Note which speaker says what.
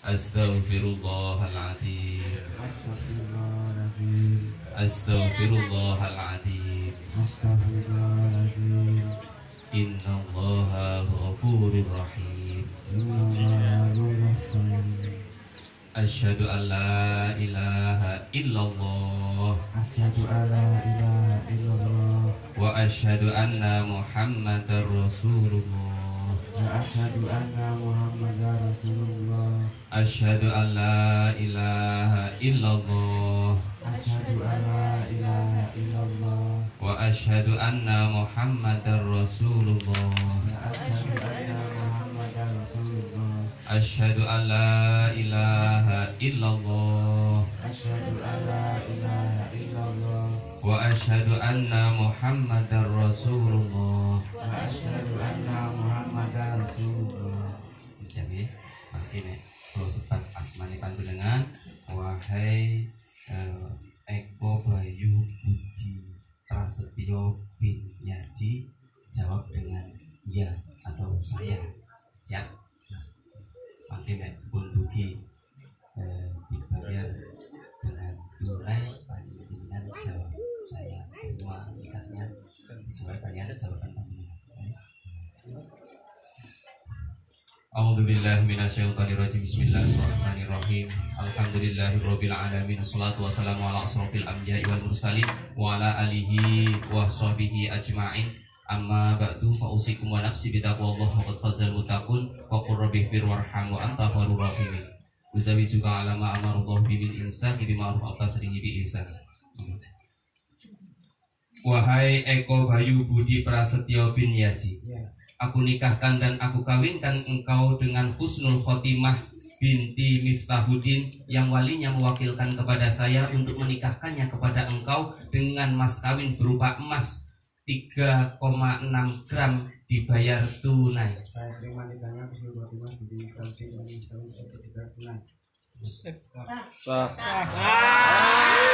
Speaker 1: Astaghfirullahaladzim. Astaghfirullahaladzim. Innallaha ghafurur rahim. Asyhadu an la ilaha illallah.
Speaker 2: Asyhadu an la ilaha illallah.
Speaker 1: Wa asyhadu anna Muhammadar Rasulullah.
Speaker 2: Wa asyhadu anna Muhammadar Rasulullah.
Speaker 1: Asyhadu an la ilaha illallah.
Speaker 2: Asyhadu an la ilaha illallah.
Speaker 1: Wa asyhadu anna Muhammadar Rasulullah.
Speaker 2: Wa asyhadu anna Muhammadar Rasulullah.
Speaker 1: Asyhadu an la ilaha illallah.
Speaker 2: Asyhadu an la ilaha illallah.
Speaker 1: Wa asyhadu anna Muhammadar Rasulullah.
Speaker 2: Wa asyhadu anna Muhammadar Rasulullah.
Speaker 1: Jadi makin kalau sebat asmani panjenengan wahai Eko Bayu Budi Prasetyo bin Yaji, jawab dengan ya atau saya. Siap. Makin pun dugi dibayar dengan nilai panjenengan jawab saya. Semua nikahnya sesuai dengan jawaban panjenengan. A'udzubillahi minasyaitonirrajim. Bismillahirrahmanirrahim. Alhamdulillahirabbil alamin. Wassalatu wassalamu ala asrofil anbiya'i wal mursalin wa ala alihi wa sahbihi ajma'in. Amma ba'du fa usikum wa nafsi bitaqwallahi wa qad fazal muttaqun fa qur rabbi fir warham wa anta khairur rahimin. Uzawizuka ala ma amarallahu bil insani bi ma'ruf wa tasrihi bi ihsan. Wahai Eko Bayu Budi Prasetyo bin Yaji, aku nikahkan dan aku kawinkan engkau dengan Husnul Khotimah binti Miftahuddin yang walinya mewakilkan kepada saya untuk menikahkannya kepada engkau dengan mas kawin berupa emas 3,6 gram dibayar tunai.
Speaker 2: Saya terima nikahnya Husnul Khotimah binti Miftahuddin dengan mas kawin 3 tunai.